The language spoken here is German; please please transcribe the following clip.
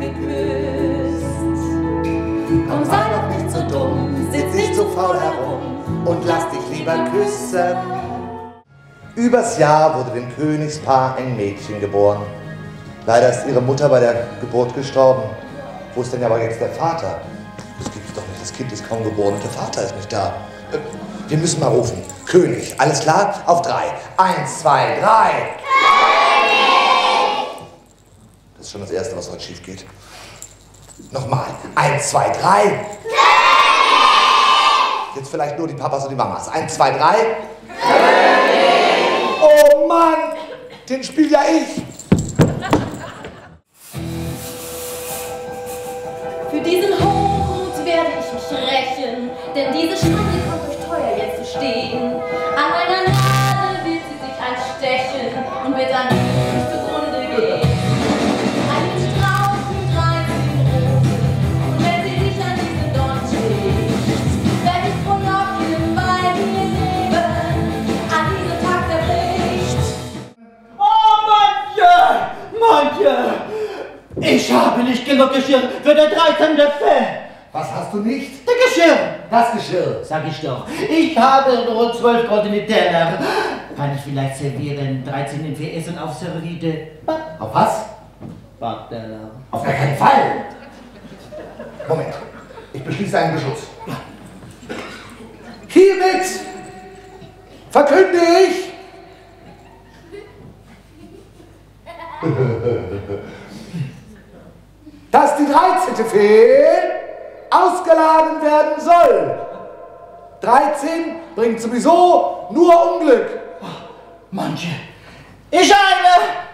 geküsst. Komm, sei doch nicht so dumm, sitz nicht so faul herum und lass dich lieber küssen. Übers Jahr wurde dem Königspaar ein Mädchen geboren. Leider ist ihre Mutter bei der Geburt gestorben. Wo ist denn aber jetzt der Vater? Das gibt's doch nicht, das Kind ist kaum geboren und der Vater ist nicht da. Wir müssen mal rufen. König, alles klar? Auf 3. 1, 2, 3. König! Das ist schon das Erste, was heute schief geht. Nochmal. 1, 2, 3. König! Jetzt vielleicht nur die Papas und die Mamas. 1, 2, 3. König! Oh Mann! Den spiel ja ich! Für diesen Hochmut werde ich mich rächen, denn diese Schande kommt euch teuer jetzt zu stehen. An einer Nadel wird sie sich anstechen und wird an mir zugrunde gehen. Ein Strauß mit 13 Rosen, und wenn sie sich an diesen Dorn schlägt, werde ich frohlockend bei mir leben, an diesem Tag der Pflicht. Oh, manche! Ich habe nicht genug Geschirr für den 13. Fell. Was hast du nicht? Der Geschirr. Das Geschirr. Sag ich doch. Ich habe nur 12 goldene Teller. Kann ich vielleicht servieren? 13 in VS und auf Serviette. Auf was? Backteller. Auf gar keinen Fall. Moment. Ich beschließe einen Beschluss. Hiermit verkünde ich, dass die 13. Fee ausgeladen werden soll. 13 bringt sowieso nur Unglück. Manche. Ich eine!